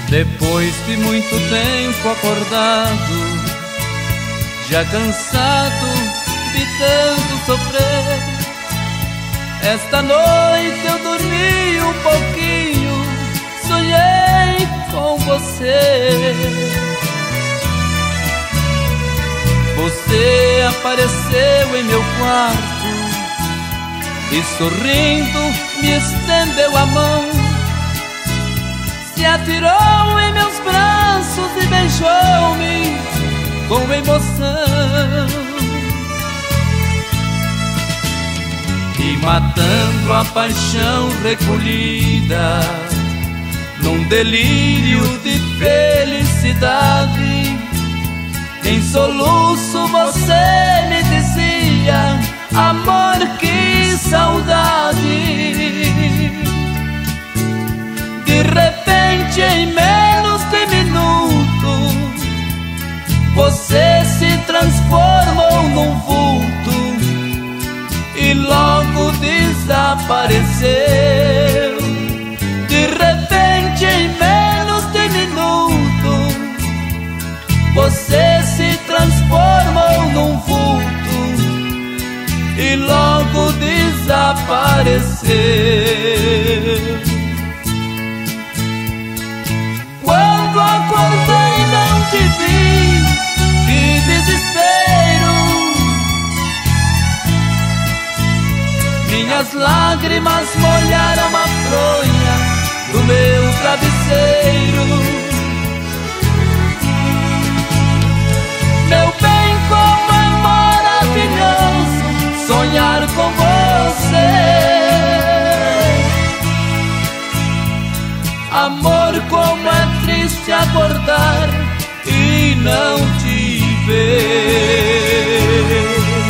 Depois de muito tempo acordado, já cansado de tanto sofrer, esta noite eu dormi um pouquinho, sonhei com você. Você apareceu em meu quarto e sorrindo me estendeu a mão, se atirou em meus braços e beijou-me com emoção. E matando a paixão recolhida num delírio de felicidade, em soluço você me dizia: amor, que saudade. De repente, em menos de minuto, você se transformou num vulto e logo desapareceu. De repente, em menos de minuto, você se transformou num vulto e logo desapareceu. Quando acordei não te vi, que desespero. Minhas lágrimas molharam a fronha do meu travesseiro. Meu bem, como é maravilhoso sonhar com você. Amor, como é triste acordar e não te ver.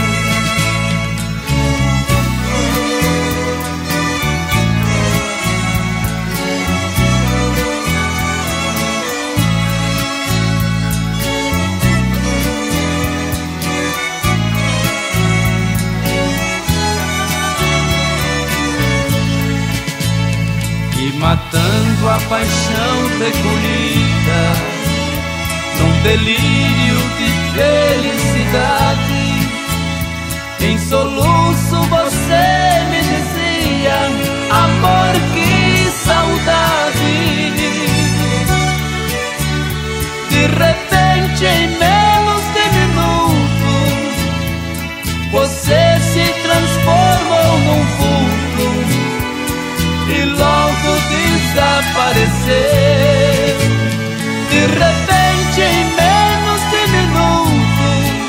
Matando a paixão recolhida num delírio de felicidade, em soluço você me dizia: amor, que saudade. De repente, em menos de minuto, você se transformou num vulto e logo desapareceu. De repente, em menos de minuto,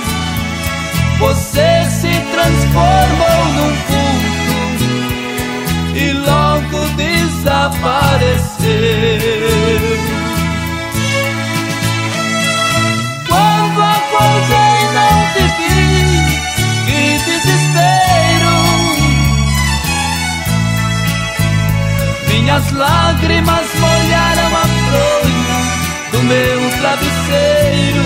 você se transformou num vulto e logo desapareceu. Quando acordei não te vi, que desespero. Minhas lágrimas molharam a fronha do meu travesseiro.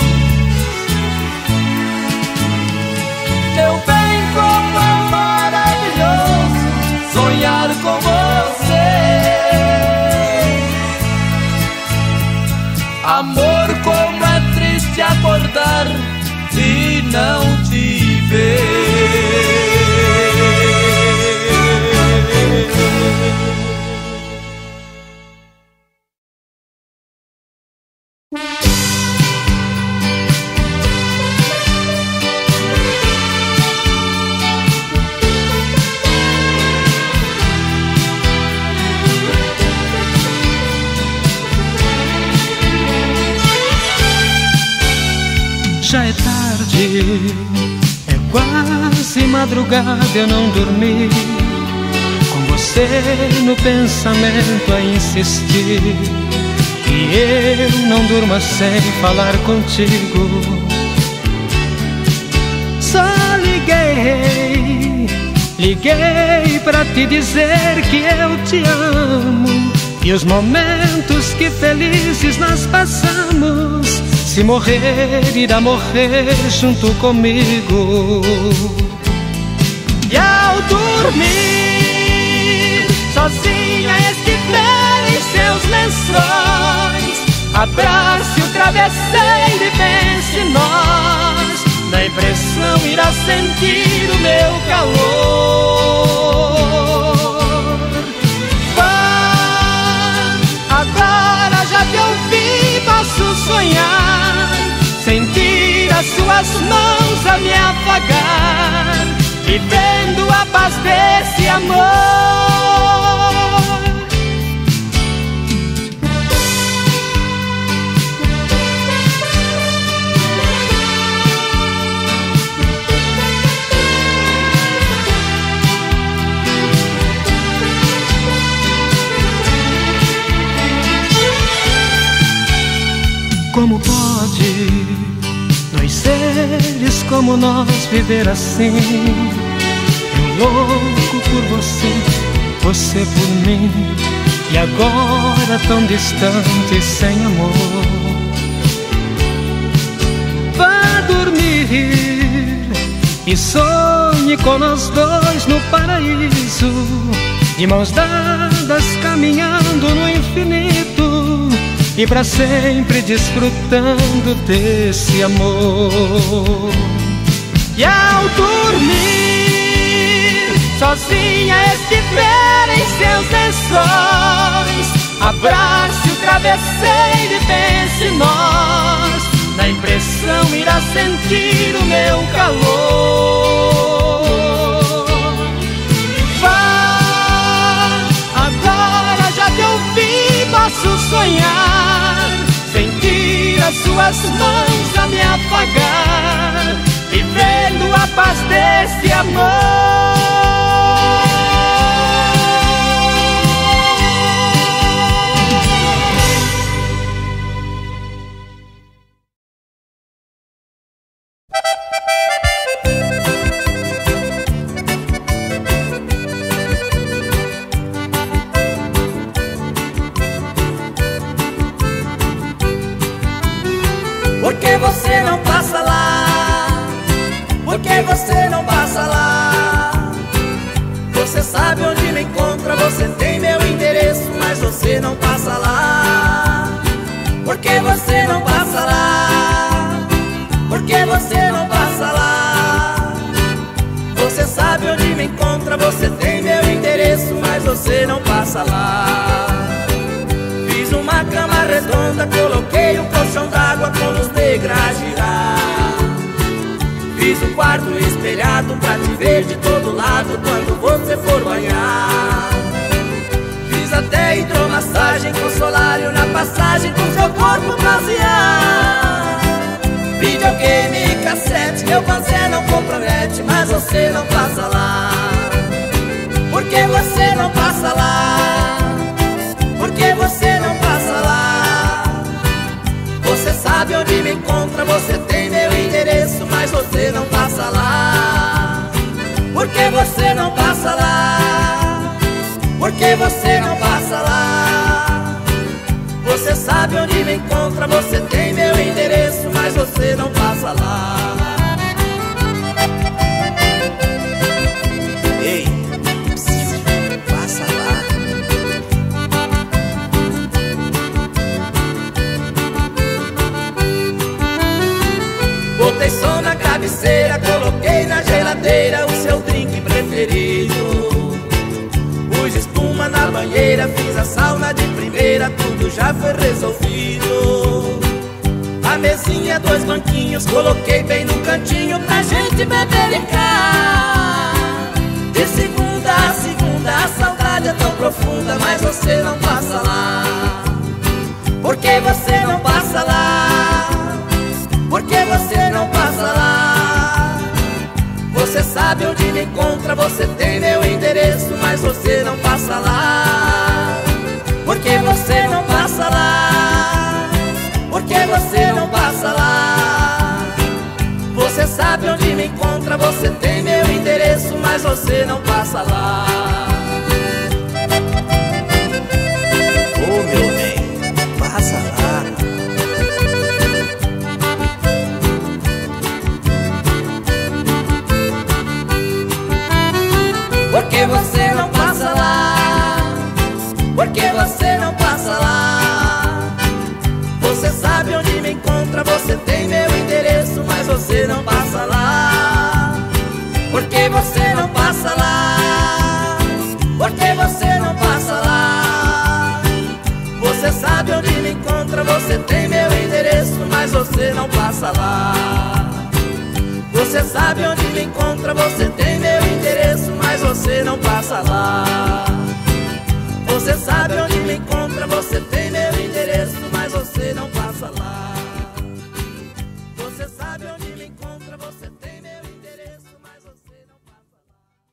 Meu bem, como é maravilhoso sonhar com você. Amor, como é triste acordar e não te ver. Já é tarde, é quase madrugada, eu não dormi. Com você no pensamento a insistir, e eu não durmo sem falar contigo. Só liguei pra te dizer que eu te amo, e os momentos que felizes nós passamos, se morrer, irá morrer junto comigo. E ao dormir, sozinha esquiver em seus lençóis, Abrace o travesseiro e pense em nós. Na impressão irá sentir o meu calor. Vá, agora já te ouvi, posso sonhar, sentir as suas mãos a me afagar, vivendo a paz desse amor. Como pode dois seres como nós viver assim? Eu louco por você, você por mim, e agora tão distante, sem amor. Vá dormir e sonhe com nós dois no paraíso, de mãos dadas caminhando no infinito, e pra sempre desfrutando desse amor. E ao dormir, sozinha estiver em seus lençóis, abrace o travesseiro e pense em nós. Na impressão irá sentir o meu calor. Vá, agora já te ouvi, posso sonhar, sentir as suas mãos a me afagar, vivendo a paz desse amor. Por que você não passa lá? Por que você não passa lá? Você sabe onde me encontra, você tem meu endereço, mas você não passa lá. Por que você não passa lá? Por que você não passa lá? Você sabe onde me encontra, você tem meu endereço, mas você não passa lá. Fiz uma cama redonda, coloquei um colchão d'água com os degraus girar. Fiz um quarto espelhado pra te ver de todo lado quando você for banhar. Fiz até hidromassagem com solário na passagem, com seu corpo bronzear. Videogame e cassete, meu você não compromete, mas você não passa lá. Por que você não passa lá? Por que você não passa lá? Você sabe onde me encontra, você tem meu endereço, mas você não passa lá. Por que você não passa lá? Por que você não passa lá? Você sabe onde me encontra, você tem meu endereço, mas você não passa lá. Ei, passa lá. Botei som na cabeceira, coloquei na geladeira o seu drink preferido. Pus espuma na banheira, fiz a sauna de primeira, tudo já foi resolvido. A mesinha, dois banquinhos, coloquei bem no cantinho pra gente beber em cá. De segunda a segunda, a saudade é tão profunda, mas você não passa lá. Por que você não passa lá? Por que você não passa lá? Você sabe onde me encontra, você tem meu endereço, mas você não passa lá. Por que você não passa lá? Por que você não passa lá? Você sabe onde me encontra, você tem meu endereço, mas você não passa lá. Ô meu bem, passa lá. Por que você não passa lá? Por que você não passa lá? encontra, você tem meu endereço, mas você não passa lá. Por que você não passa lá? Por que você não passa lá? Você sabe onde me encontra, você tem meu endereço, mas você não passa lá. Você sabe onde me encontra, você tem meu endereço, mas você não passa lá. Você sabe onde me encontra, você tem meu endereço, mas você não passa lá. Você sabe onde me encontra, você tem meu endereço, mas você não passa lá.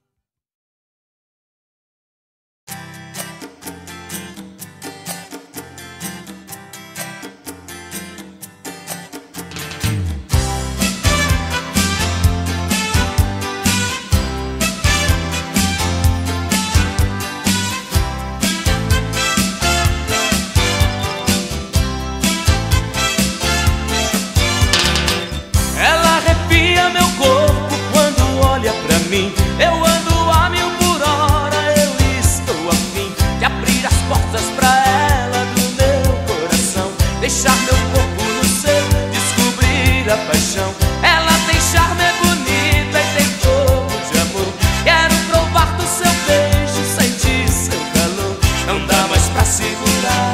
Eu ando a 1000 por hora, eu estou a fim de abrir as portas pra ela do meu coração, deixar meu corpo no seu, descobrir a paixão. Ela tem charme, é bonita e tem fogo de amor. Quero provar do seu beijo, sentir seu calor. Não dá mais pra segurar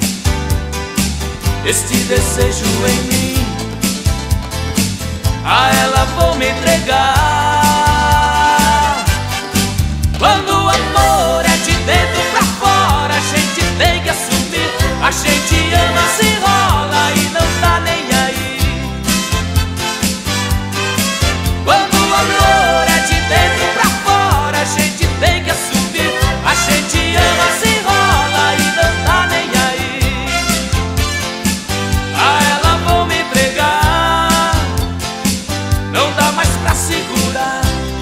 este desejo em mim. A ela vou me entregar. Quando o amor é de dentro pra fora, a gente tem que assumir. A gente ama, se enrola e não tá nem aí. Quando o amor é de dentro pra fora, a gente tem que assumir. A gente ama, se enrola e não tá nem aí. A ela vou me entregar. Não dá mais pra segurar.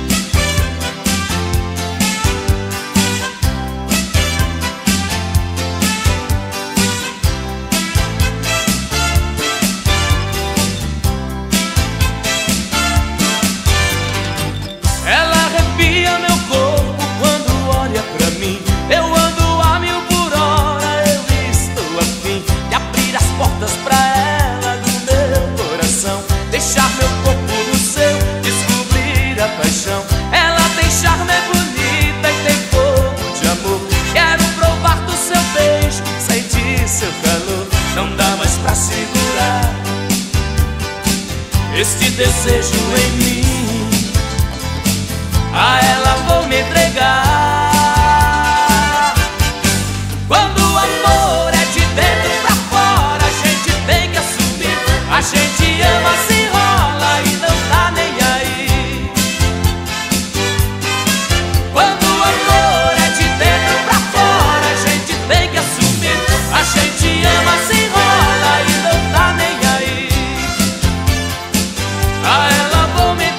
Ela arrepia meu corpo quando olha pra mim. Eu ando a 1000 por hora, eu estou a fim de abrir as portas pra ela do meu coração, deixar meu corpo no seu, descobrir a paixão. Ela tem charme, é bonita e tem fogo de amor. Quero provar do seu beijo, sentir seu calor. Não dá mais pra segurar este desejo em mim. A ela vou me entregar. Quando o amor é de dentro pra fora, a gente tem que assumir. A gente ama, se enrola e não tá nem aí. Quando o amor é de dentro pra fora, a gente tem que assumir. A gente ama, se enrola e não tá nem aí. A ela vou me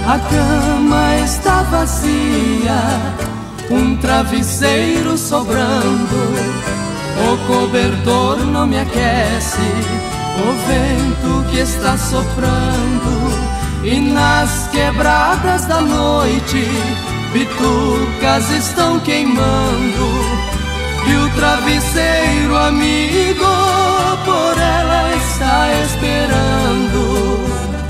A cama está vazia, um travesseiro sobrando, o cobertor não me aquece, o vento que está soprando, e nas quebradas da noite bitucas estão queimando, e o travesseiro amigo por ela está esperando.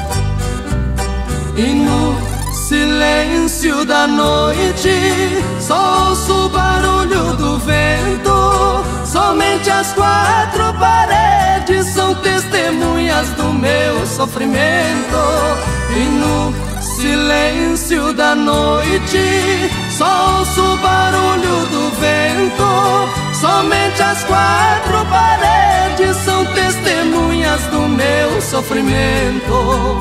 E no silêncio da noite só ouço o barulho do vento. Somente as quatro paredes são testemunhas do meu sofrimento. E no silêncio da noite só ouço o barulho do vento. Somente as quatro paredes são testemunhas do meu sofrimento.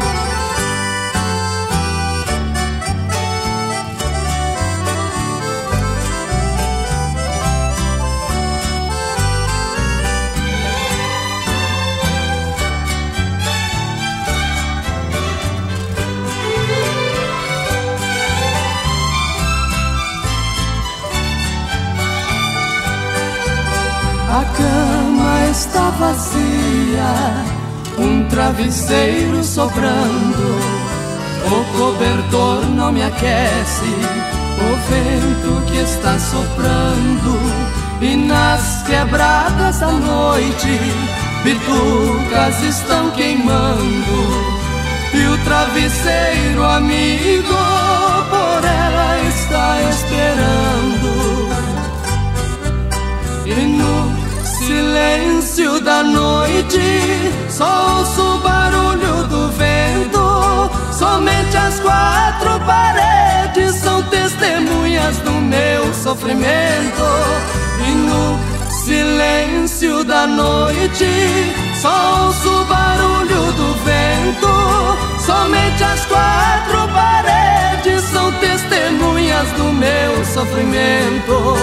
A cama está vazia, um travesseiro sobrando, o cobertor não me aquece, o vento que está soprando, e nas quebradas da noite bitucas estão queimando, e o travesseiro amigo por ela está esperando. E no silêncio da noite só ouço o barulho do vento. Somente as quatro paredes são testemunhas do meu sofrimento. E no silêncio da noite só ouço o barulho do vento. Somente as quatro paredes são testemunhas do meu sofrimento.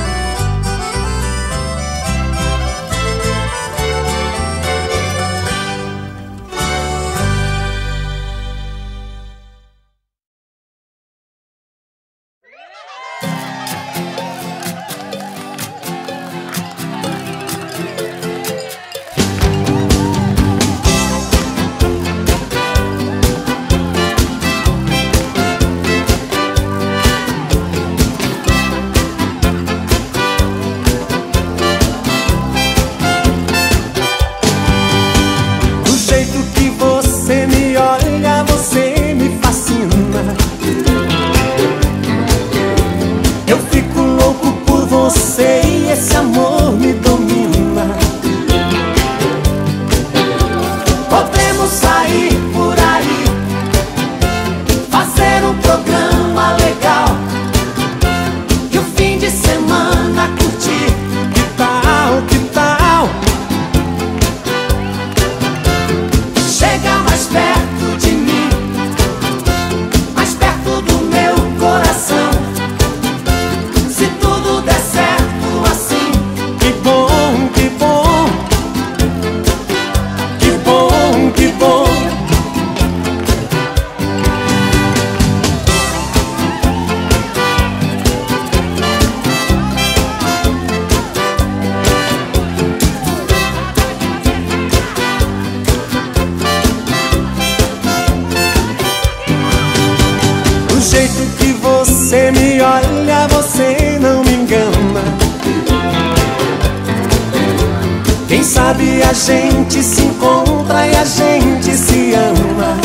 A gente se encontra e a gente se ama.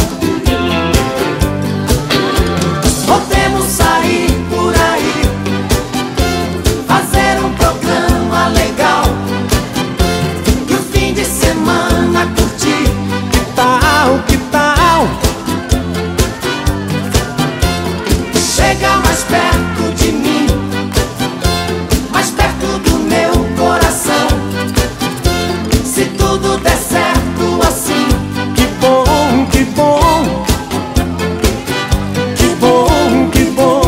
Podemos sair por aí, fazer um programa legal, e o fim de semana curtir. Que tal, que tal? Chega mais perto de mim, mais perto do meu coração. Se tudo der certo assim, que bom, que bom, que bom, que bom.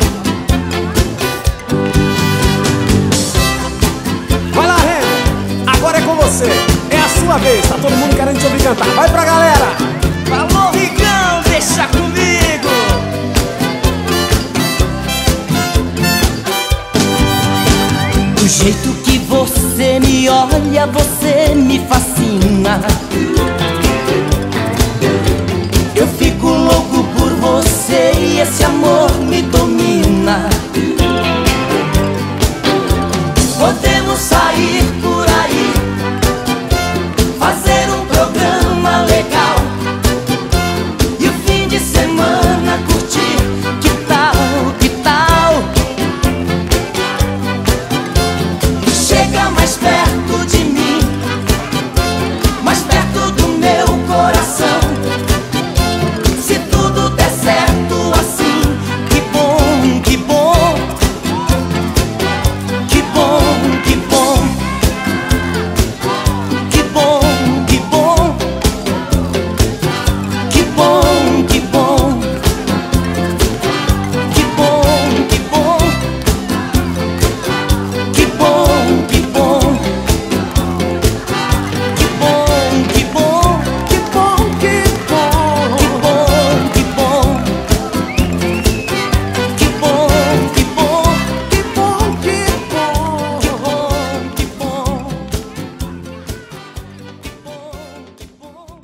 Vai lá, Renan, agora é com você, é a sua vez, tá todo mundo querendo te ouvir cantar. Vai pra galera! Falou, Rigão, deixa comigo. jeito que você me olha, você me fascina. Eu fico louco por você e esse amor me domina. Podemos sair por aí, fazer um programa legal e o fim de semana curtir. Que tal, que tal? Chega mais perto de mim, mais perto do meu coração. Se tudo der certo assim, que bom, que bom. Que bom, que bom. Que bom, que bom. Que bom, que bom. Que bom, que bom. Que bom, que bom. Que bom, que bom. Que bom, que bom. Que bom, que bom. Que bom, que bom. Que bom, que bom. Que bom, que bom. Que bom, que bom.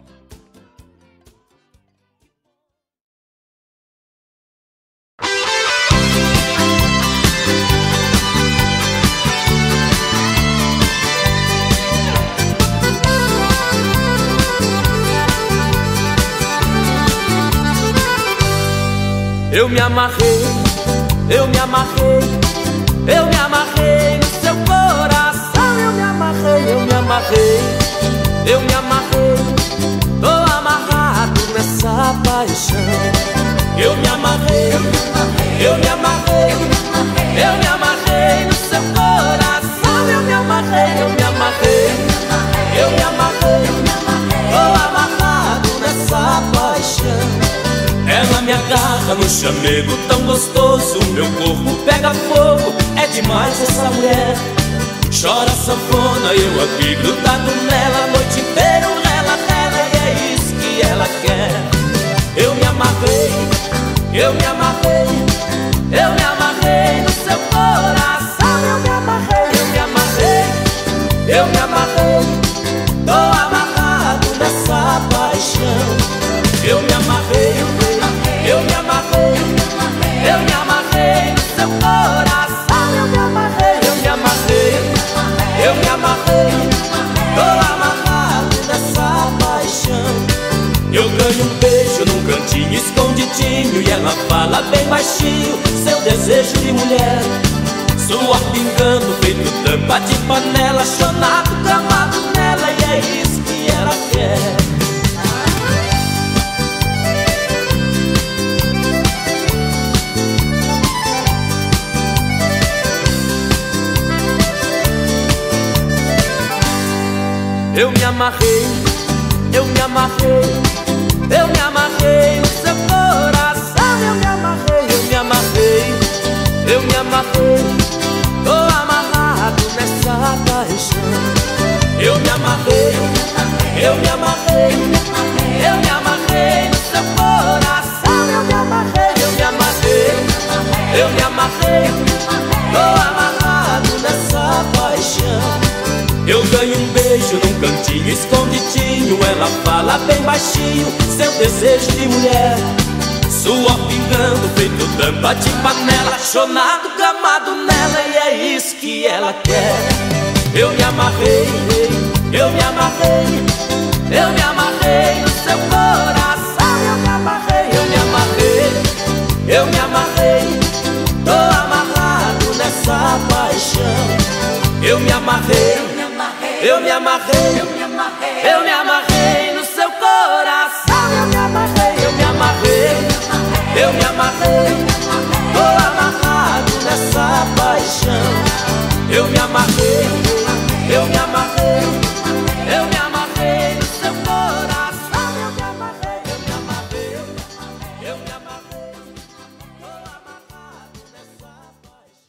Eu me amarrei, eu me amarrei, eu me amarrei no seu coração. Eu me amarrei, eu me amarrei, eu me amarrei, tô amarrado nessa paixão. Eu me amarrei, eu me amarrei, eu me amarrei no seu coração. Eu me amarrei, eu me amarrei, eu me amarrei, tô amarrado nessa paixão. Ela me agarra no chamego tão gostoso, meu corpo pega fogo, é demais essa mulher. Chora sanfona, eu aqui grudado nela, a noite inteira ela rela e é isso que ela quer. Eu me amarrei, eu me amarrei, eu me amarrei no seu coração. Eu me amarrei, eu me amarrei, eu me amarrei, tô amarrado nessa paixão. Eu me amarrei, eu me amarrei, eu me amarrei no seu coração. Eu me amarrei, eu me amarrei, eu me amarrei, tô amarrado nessa paixão. Eu ganho um beijo num cantinho escondidinho e ela fala bem baixinho seu desejo de mulher. Suor pingando feito tampa de panela, chonado, gramado nela e é isso que ela quer. Eu me amarrei, eu me amarrei, eu me amarrei no seu coração. Eu me amarrei, eu me amarrei, eu me amarrei, tô amarrado nessa paixão. Eu me amarrei, eu me amarrei, eu me amarrei no seu coração. Eu me amarrei, eu me amarrei, eu me amarrei, tô amarrado nessa paixão. Eu ganho um beijo num cantinho escondidinho, ela fala bem baixinho seu desejo de mulher. Suor pingando feito tampa de panela, chonado, gamado nela e é isso que ela quer. Eu me amarrei, eu me amarrei, eu me amarrei no seu coração. Eu me amarrei, eu me amarrei, eu me amarrei, tô amarrado nessa paixão. Eu me amarrei, eu me amarrei, eu me amarrei no seu coração. Eu me amarrei, eu me amarrei, eu me amarrei, tô amarrado nessa paixão. Eu me amarrei, eu me amarrei, eu me amarrei no seu coração. Eu me amarrei, eu me amarrei, eu me amarrei, tô amarrado nessa paixão.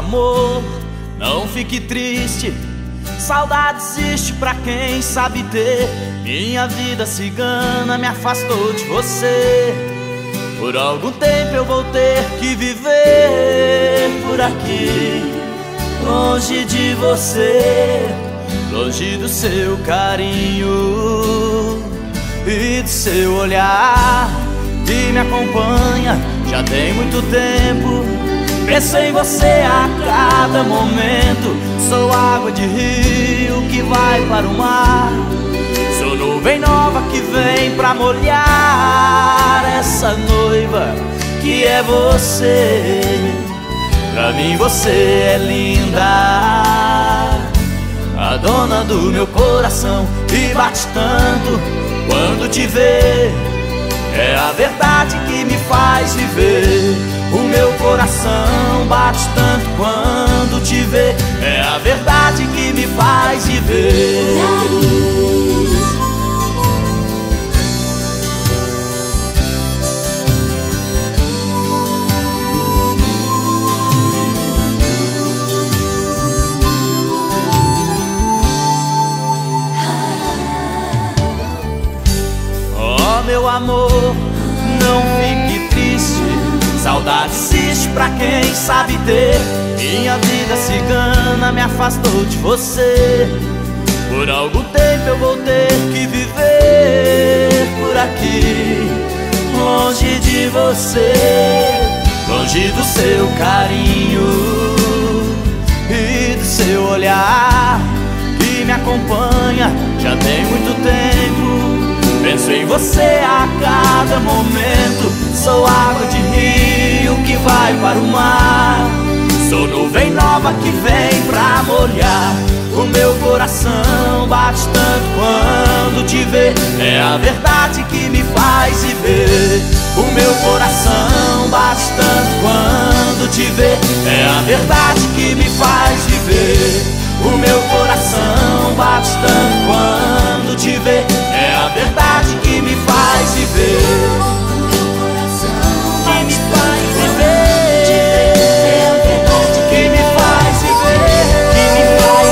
amor, não fique triste. Saudade existe pra quem sabe ter. Minha vida cigana me afastou de você. Por algum tempo eu vou ter que viver por aqui, longe de você, longe do seu carinho e do seu olhar que me acompanha já tem muito tempo. Penso em você a cada momento. Sou água de rio que vai para o mar. Sou nuvem nova que vem pra molhar essa noiva que é você. Pra mim você é linda, a dona do meu coração, e bate tanto quando te vê. É a verdade que me faz viver. O meu coração bate tanto quando te vê. É a verdade que me faz viver. Oh, meu amor, não fique triste. Saudade existe pra quem sabe ter. Minha vida cigana me afastou de você. Por algum tempo eu vou ter que viver por aqui, longe de você, longe do seu carinho e do seu olhar que me acompanha já tem muito tempo. Penso em você a cada momento. Sou água de rio que vai para o mar. Sou nuvem nova que vem pra molhar. O meu coração bate tanto quando te vê. É a verdade que me faz viver. O meu coração bate tanto quando te vê. É a verdade que me faz viver. O meu coração bate tanto quando te vê. É a verdade que me faz viver. Que me faz viver. É a verdade que me faz viver. Que me faz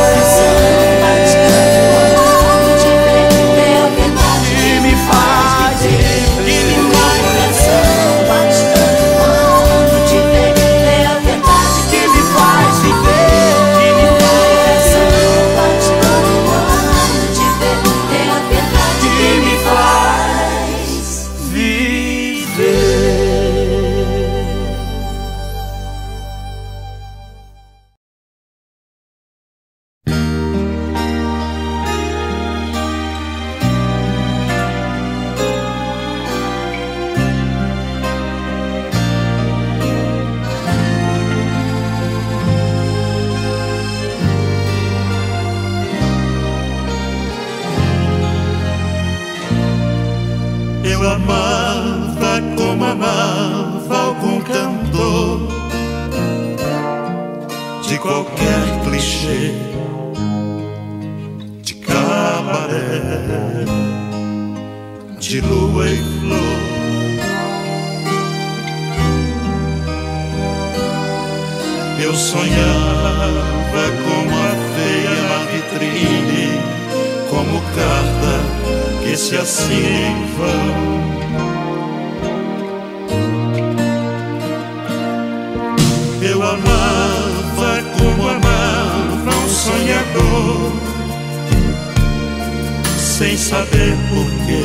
Eu amava como amava algum cantor de qualquer clichê de cabaré, de lua e flor. Eu sonhava como a feia na vitrine, como carta que se assina em vão. Eu amava como amava um sonhador, sem saber porquê,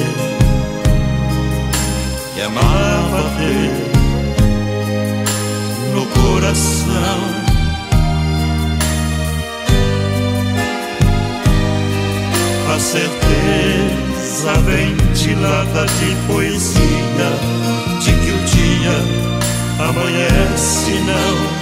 que amava ter no coração a certeza ventilada de poesia de que o dia amanhece não.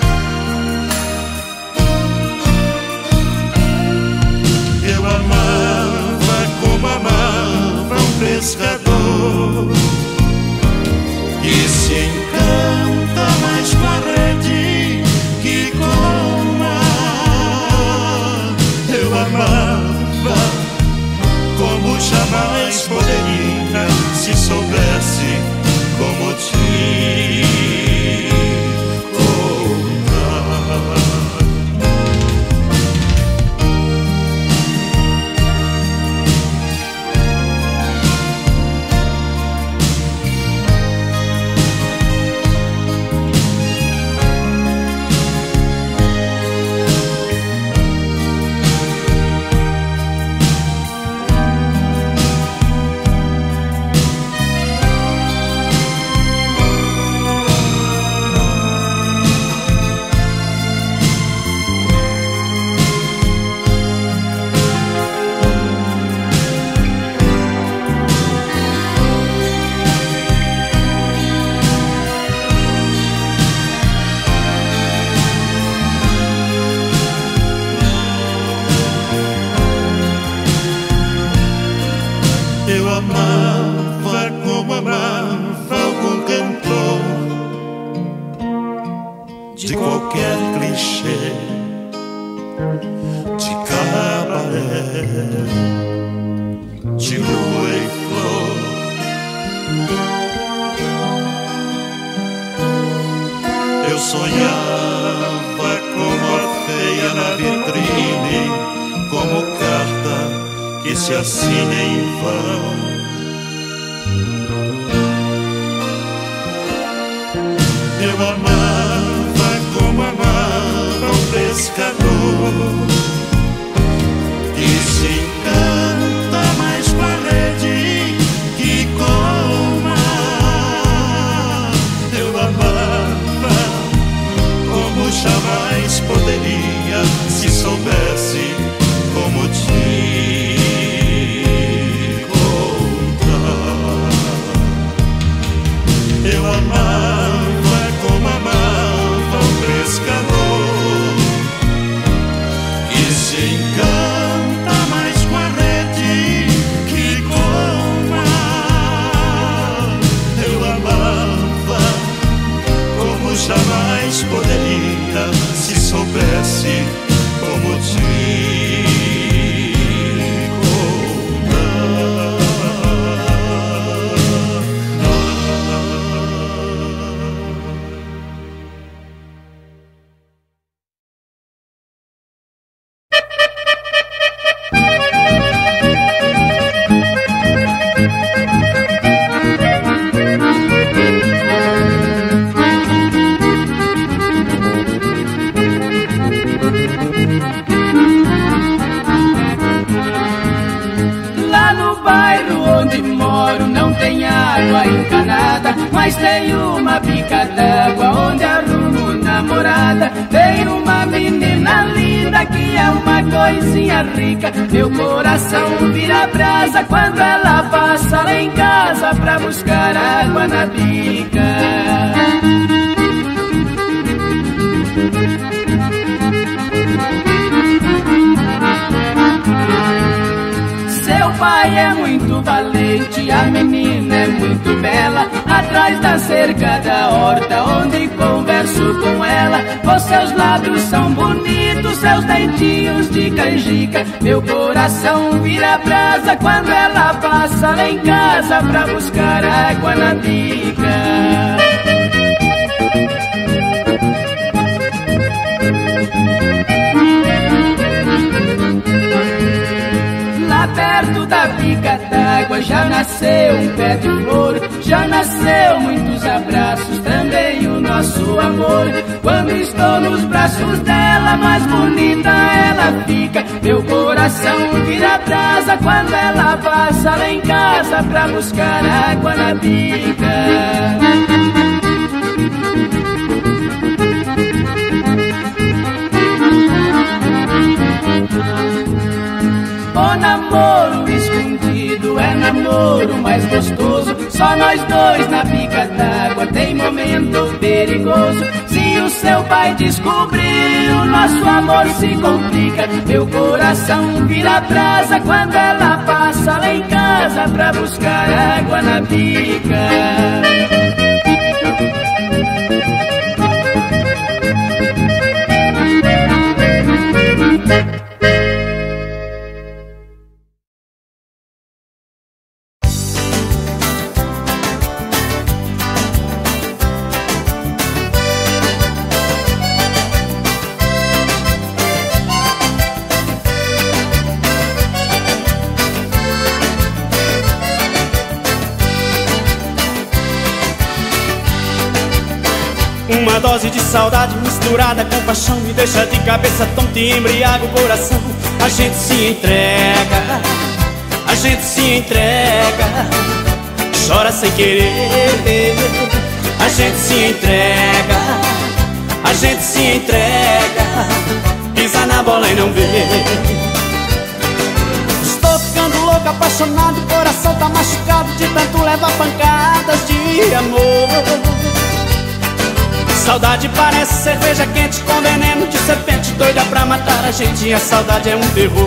Eu amava como amava um pescador que se encanta mais com a rede que com o mar. Eu amava como jamais poderia, se soubesse como te contar. de qualquer clichê, de cabaré, de lua e flor. Eu sonhava como a feia na vitrine, como carta que se assina em vão. Eu amava como amava um pescador que se encanta mais com a rede que com o mar. Eu amava como jamais poderia, se soubesse como te contar. Eu amava como amava um pescador que se encanta mais com a rede que com o mar. Eu amava como jamais poderia, se soubesse como te mas tem uma bica d'água onde arrumo namorada. Tem uma menina linda que é uma coisinha rica. Meu coração vira brasa quando ela passa lá em casa pra buscar água na bica. Seu pai é muito valente, a menina é muito bela. Atrás da cerca da horta onde converso com ela, os seus lábios são bonitos, seus dentinhos de canjica. Meu coração vira brasa quando ela passa lá em casa pra buscar água na bica. Perto da bica d'água já nasceu um pé de flor, já nasceu muitos abraços, também o nosso amor. Quando estou nos braços dela, mais bonita ela fica. Meu coração vira brasa quando ela passa lá em casa pra buscar água na bica. O namoro escondido é namoro mais gostoso. Só nós dois na bica d'água, tem momento perigoso. Se o seu pai descobrir, o nosso amor se complica. Meu coração vira brasa quando ela passa lá em casa pra buscar água na bica. Uma dose de saudade misturada com paixão me deixa de cabeça tonta e embriaga o coração. A gente se entrega, a gente se entrega, chora sem querer. A gente se entrega, a gente se entrega, pisa na bola e não vê. Estou ficando louco, apaixonado, o coração tá machucado de tanto levar pancadas de amor. Saudade parece cerveja quente com veneno de serpente, doida pra matar a gente, e a saudade é um terror.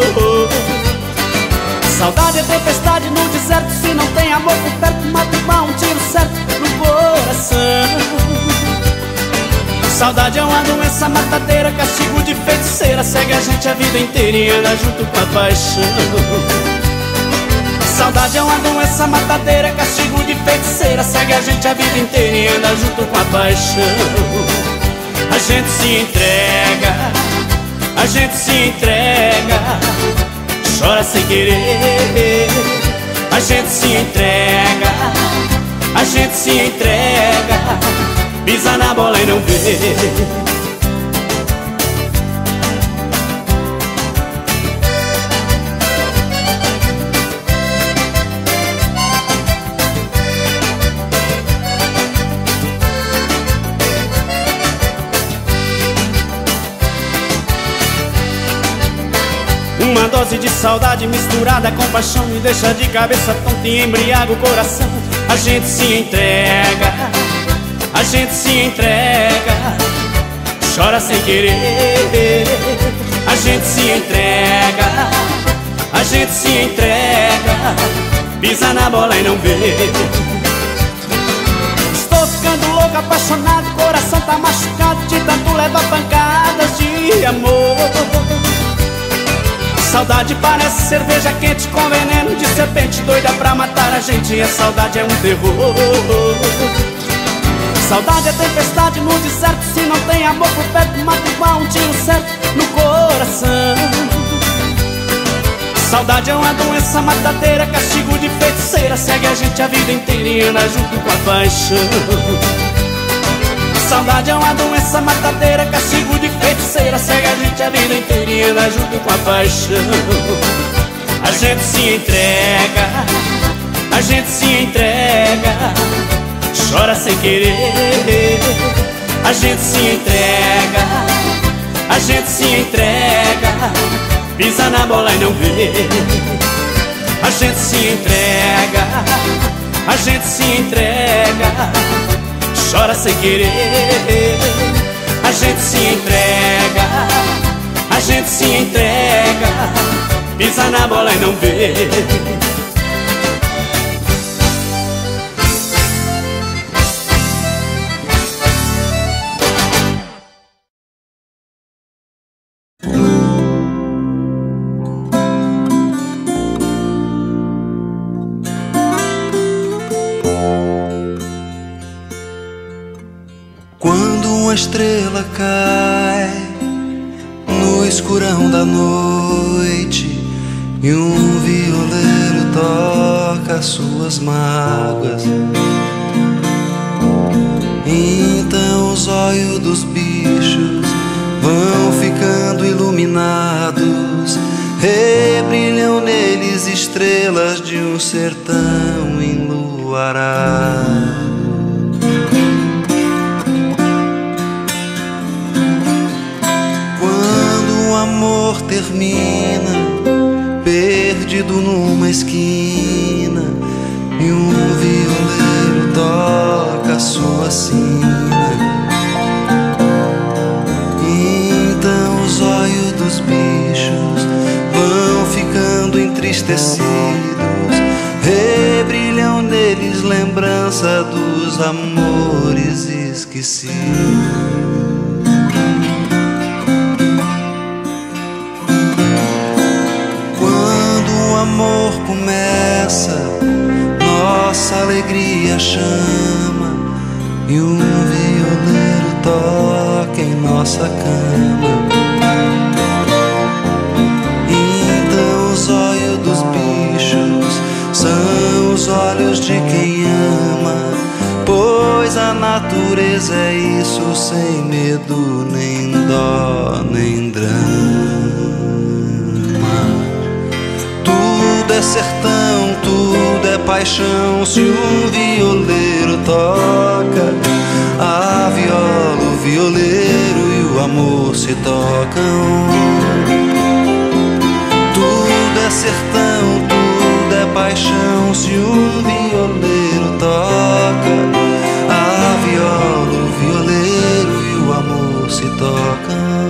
Saudade é tempestade no deserto, se não tem amor por perto, mata igual um tiro certo no coração. Saudade é uma doença matadeira, castigo de feiticeira, segue a gente a vida inteira e anda junto com a paixão. Saudade é uma doença matadeira, castigo de feiticeira, segue a gente a vida inteira e anda junto com a paixão. A gente se entrega, a gente se entrega, chora sem querer. A gente se entrega, a gente se entrega, pisa na bola e não vê. Uma dose de saudade misturada com paixão me deixa de cabeça tonta e embriaga o coração. A gente se entrega, a gente se entrega, chora sem querer. A gente se entrega, a gente se entrega, pisa na bola e não vê. Estou ficando louco, apaixonado, coração tá machucado de tanto levar pancadas de amor. Saudade parece cerveja quente com veneno de serpente, doida pra matar a gente, e a saudade é um terror. Saudade é tempestade no deserto, se não tem amor por perto, mata igual um tiro certo no coração. Saudade é uma doença matadeira, castigo de feiticeira, segue a gente a vida inteira e anda junto com a paixão. Saudade é uma doença matadeira, castigo de feiticeira, segue a gente a vida inteira e anda junto com a paixão. A gente se entrega, a gente se entrega, chora sem querer. A gente se entrega, a gente se entrega, pisa na bola e não vê. A gente se entrega, a gente se entrega, chora sem querer. A gente se entrega, a gente se entrega, pisa na bola e não vê. Estrela cai no escurão da noite e um violeiro toca suas mágoas. Então os olhos dos bichos vão ficando iluminados, rebrilham neles estrelas de um sertão enluarado. O amor termina, perdido numa esquina, e um violeiro toca sua sina. Então os olhos dos bichos vão ficando entristecidos, rebrilham neles lembrança dos amores esquecidos. O amor começa, nossa alegria chama, e um violeiro toca em nossa cama. Então os olhos dos bichos são os olhos de quem ama, pois a natureza é isso, sem medo, nem dó, nem drama. Tudo é sertão, tudo é paixão, se um violeiro toca a viola, o violeiro e o amor se tocam. Tudo é sertão, tudo é paixão, se um violeiro toca a viola, o violeiro e o amor se tocam.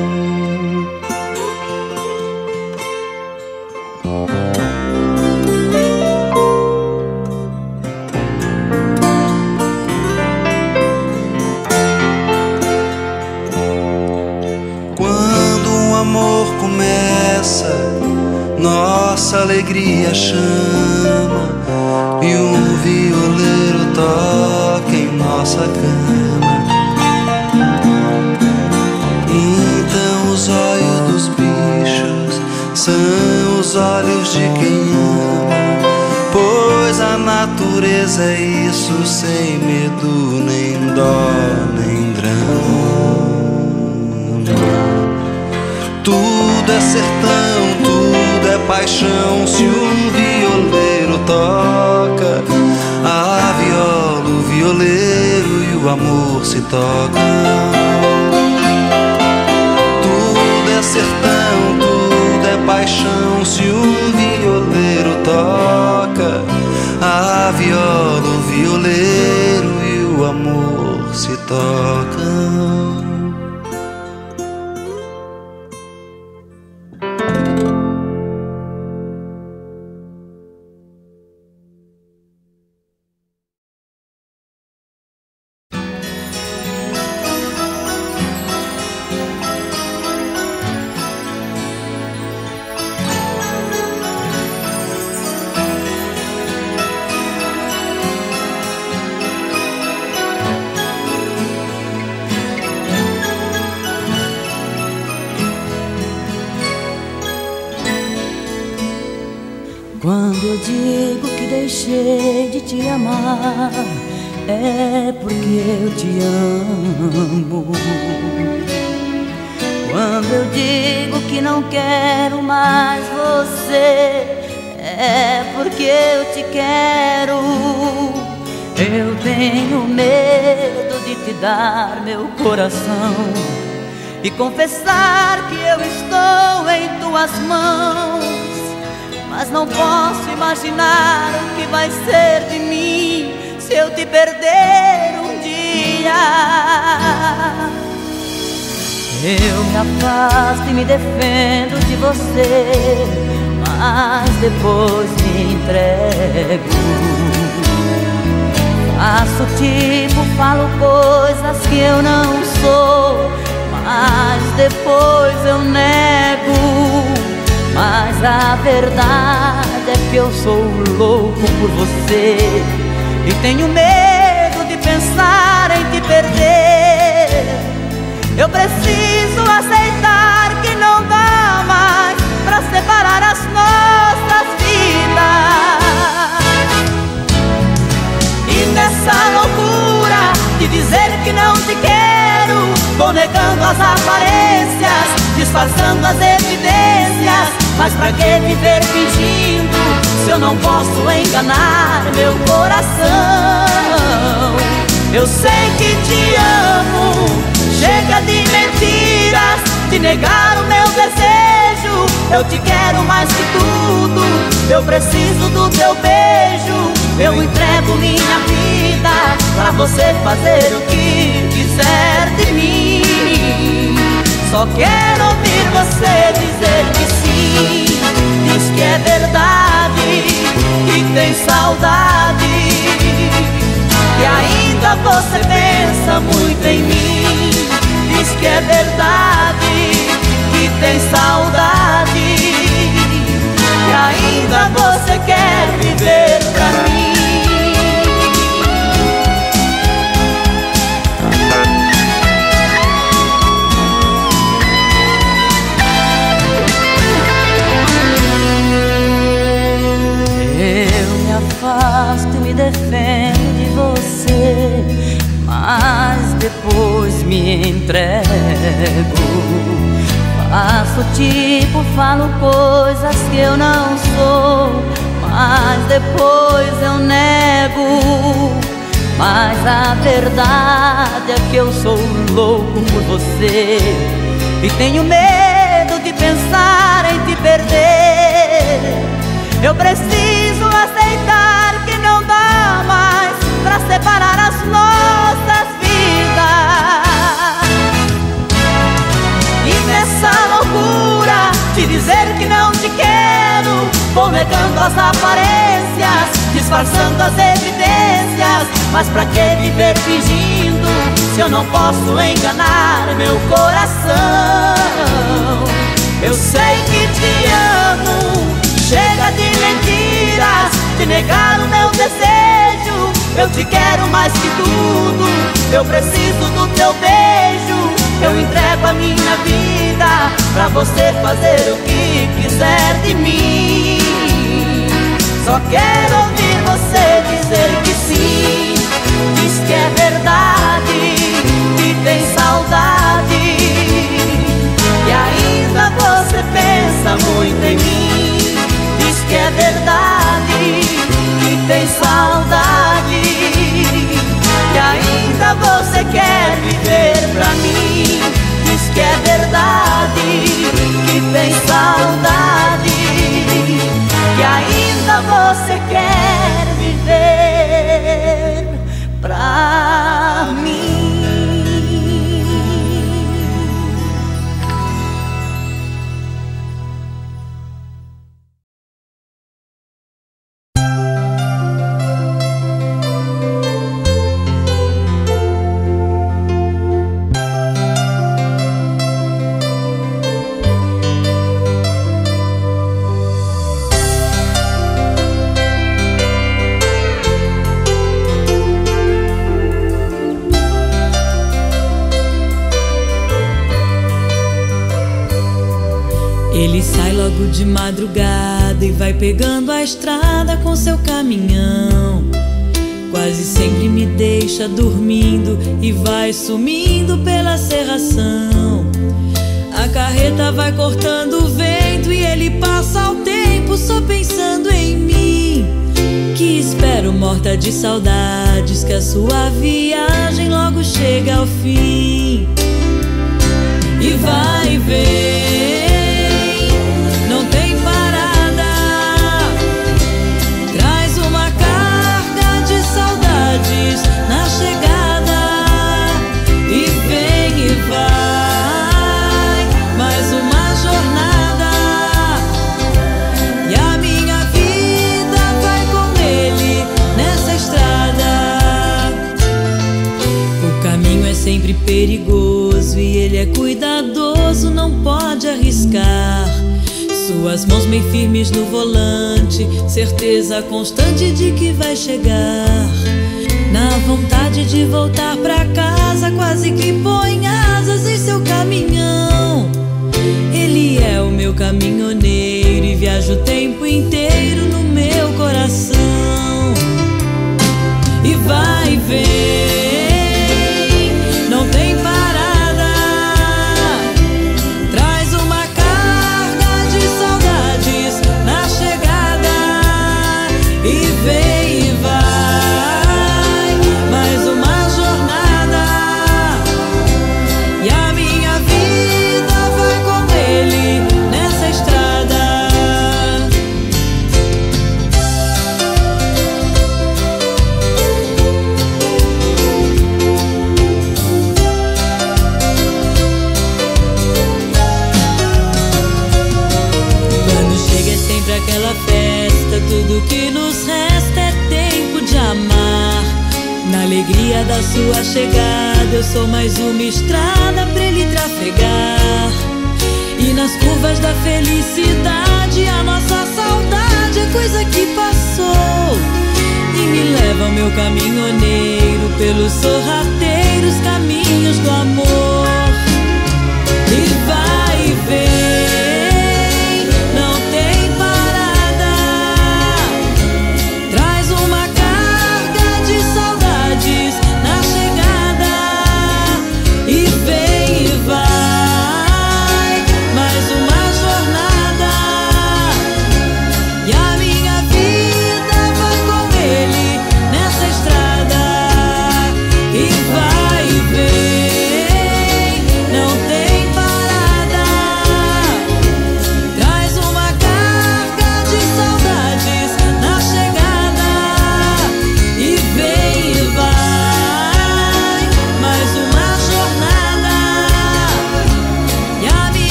nossa alegria chama e um violeiro toca em nossa cama. Então os olhos dos bichos são os olhos de quem ama, pois a natureza é isso, sem medo, nem dó, nem drama. Tudo é sertão, tudo é paixão, se um violeiro toca a viola, o violeiro e o amor se tocam. Tudo é sertão, tudo é paixão, se um violeiro toca a viola, o violeiro e o amor se tocam. Quando eu digo que deixei de te amar, é porque eu te amo. Quando eu digo que não quero mais você, é porque eu te quero. Eu tenho medo de te dar meu coração e confessar que eu estou em tuas mãos. Mas não posso imaginar o que vai ser de mim se eu te perder um dia. Eu me afasto e me defendo de você, mas depois me entrego. Faço tipo, falo coisas que eu não sou, mas depois eu nego. Mas a verdade é que eu sou louco por você e tenho medo de pensar em te perder. Eu preciso aceitar que não dá mais pra separar as nossas vidas. E nessa loucura de dizer que não te quero, vou negando as aparências, disfarçando as evidências. Mas pra que viver fingindo se eu não posso enganar meu coração? Eu sei que te amo, chega de mentiras, de negar o meu desejo. Eu te quero mais que tudo, eu preciso do teu beijo. Eu entrego minha vida pra você fazer o que quiser de mim. Só quero ouvir você dizer que sim. Diz que é verdade, que tem saudade, que ainda você pensa muito em mim. Diz que é verdade, que tem saudade, que ainda você quer viver pra mim. Afasto e me defendo de você, mas depois me entrego. Faço tipo, falo coisas que eu não sou, mas depois eu nego. Mas a verdade é que eu sou louco por você e tenho medo de pensar em te perder. Eu preciso aceitar que não dá mais pra separar as nossas vidas. E nessa loucura de dizer que não te quero, vou negando as aparências, disfarçando as evidências. Mas pra que viver fingindo se eu não posso enganar meu coração? Eu sei que te amo, Chega de mentiras, de negar o meu desejo. Eu te quero mais que tudo, eu preciso do teu beijo. Eu entrego a minha vida pra você fazer o que quiser de mim. Só quero ouvir você dizer que sim. Diz que é verdade, que tem saudade, e ainda você pensa muito em mim. Diz que é verdade, que tem saudade, e ainda você quer viver pra mim. Diz que é verdade, que tem saudade, e ainda você quer viver pra mim. Ele sai logo de madrugada e vai pegando a estrada com seu caminhão. Quase sempre me deixa dormindo e vai sumindo pela serração. A carreta vai cortando o vento e ele passa o tempo só pensando em mim. Que espero morta de saudades que a sua viagem logo chega ao fim. E vai e vem, não tem parada, traz uma carga de saudades na chegada. E vem e vai, mais uma jornada, e a minha vida vai com ele nessa estrada. O caminho é sempre perigoso e ele é cuidadoso, não pode arriscar. Suas mãos bem firmes no volante, certeza constante de que vai chegar. Na vontade de voltar pra casa, quase que põe asas em seu caminhão. Ele é o meu caminhoneiro e viaja o tempo inteiro no meu coração. E vai e vem, não tem parada, traz uma carga de saudades na chegada. E vem e vai, mais uma jornada, e a minha vida vai com ele nessa estrada. Quando chega é sempre aquela festa, tudo que nos resta é tempo de amar. Na alegria da sua chegada eu sou mais uma estrada pra ele trafegar. E nas curvas da felicidade a nossa saudade é coisa que passou. E me leva ao meu caminhoneiro pelos sorrateiros caminhos do amor. E vai e vem, não tem parada, traz uma carga de saudades na chegada. E vem e vai, mais uma jornada, e a minha vida vai com ele nessa estrada. E vai e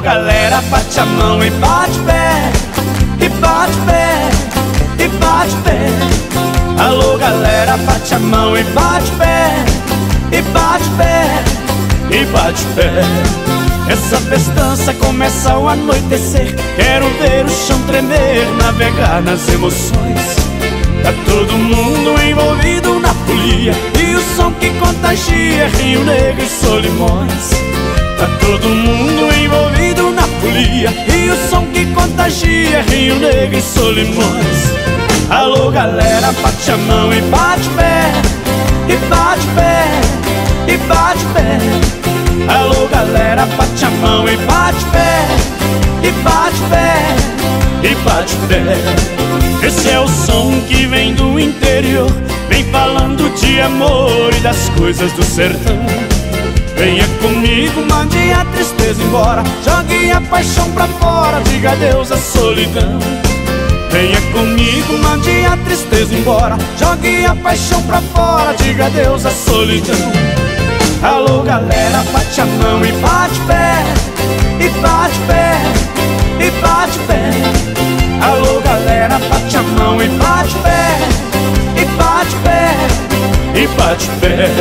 galera, bate a mão e bate pé, e bate pé, e bate pé. Alô galera, bate a mão e bate pé, e bate pé, e bate pé. Essa festança começa ao anoitecer. Quero ver o chão tremer, navegar nas emoções. Tá todo mundo envolvido na folia, e o som que contagia Rio Negro e Solimões. Tá todo mundo envolvido na folia, e o som que contagia Rio Negro e Solimões. Alô galera, bate a mão e bate pé, e bate pé, e bate pé. Alô galera, bate a mão e bate pé, e bate pé, e bate pé. Esse é o som que vem do interior, vem falando de amor e das coisas do sertão. Venha comigo, mande a tristeza embora, jogue a paixão pra fora, diga adeus à solidão. Venha comigo, mande a tristeza embora, jogue a paixão pra fora, diga adeus à solidão. Alô galera, bate a mão e bate pé, e bate pé, e bate pé. Alô galera, bate a mão e bate pé, e bate pé, e bate pé.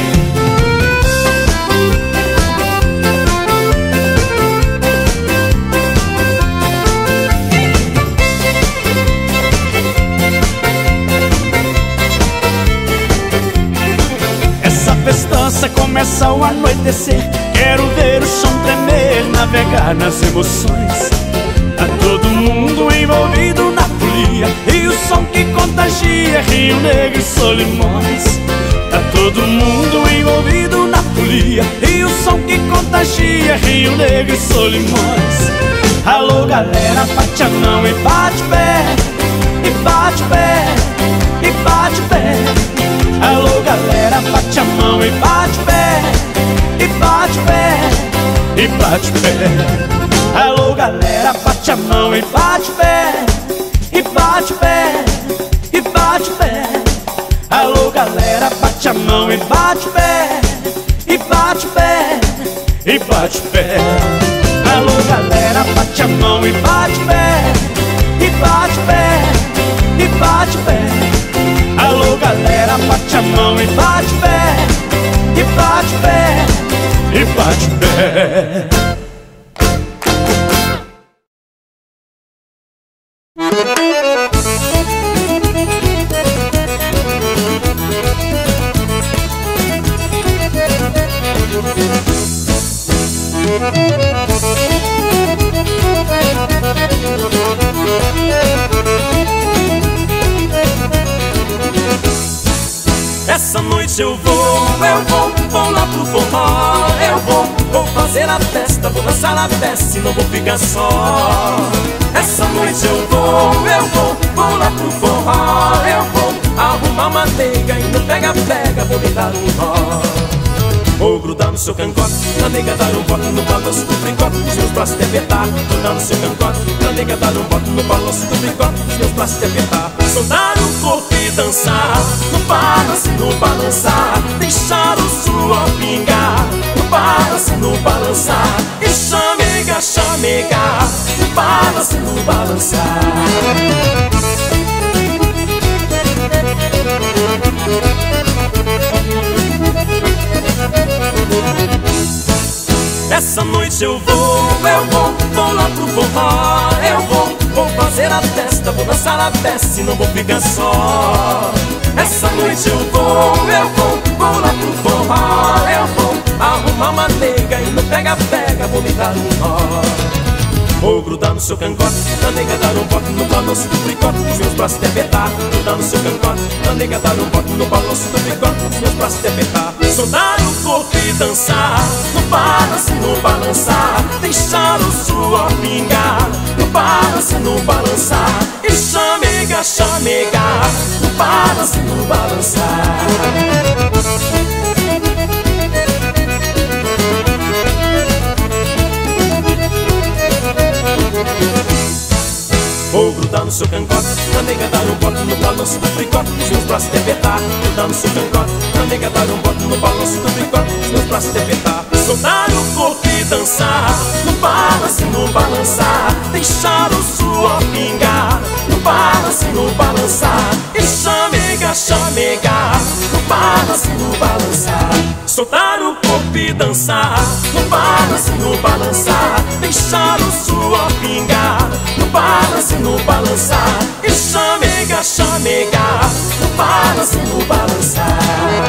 Festança começa ao anoitecer. Quero ver o chão tremer, navegar nas emoções. Tá todo mundo envolvido na folia, e o som que contagia Rio Negro e Solimões. Tá todo mundo envolvido na folia, e o som que contagia Rio Negro e Solimões. Alô galera, bate a mão e bate pé, e bate pé, e bate pé. Alô galera, bate a mão e bate pé, e bate pé, e bate pé. Alô galera, bate a mão e bate pé, e bate pé, e bate pé. Alô galera, bate a mão e bate pé, e bate pé, e bate pé. Alô galera, bate a mão e bate pé, e bate pé, e bate pé. Alô galera, bate a mão e bate pé, e bate pé, e bate pé. Essa noite eu vou lá pro forró. Vou fazer a festa, vou dançar a festa e não vou ficar só. Essa noite eu vou lá pro forró. Vou arrumar uma nega e no pega-pega vou me dar um nó. Vou grudar no seu cangote, na nega dar um bote no balanço do bricote, os meus braços te apertar. Grudar no seu cangote, na nega dar um bote no balanço do bricote, os meus braços te apertar. Soltar o corpo e dançar, no balance, no balançar, deixar o suor pingar, no balance, no balançar, e chamega, chamega, no balance, no balançar. Essa noite eu vou lá pro forró. Vou fazer a festa, vou dançar a festa e não vou ficar só. Essa noite eu vou lá pro forró. Vou arrumar uma nega e no pega-pega vou me dar um nó. Vou grudar no seu cangote, na nega dar um bote no balanço do bricote, os meus braços te apertar. Grudar no seu cangote, na nega dar um bote no balanço do bricote, os meus braços te apertar. Soltar o corpo e dançar, no balance, no balançar, deixar o suor pingar, no balance, no balançar, e chamega, chamega, no balance, no balançar. Vou grudar no seu cangote, na nega dar um bote no balanço do bricote, os meus braços te apertar. Grudar no seu cangote, na nega dar um bote no balanço do bricote, os meus braços te apertar. Soltar o corpo e dançar, no balance, no balançar, deixar o suor pingar, no balance, no balançar, e chamegar, chamegar, no balance, no balançar. Soltar o corpo e dançar, no balance, no balançar, deixar o suor pingar, no balance, no balançar, e chamegar, chamegar, no balance, no balançar.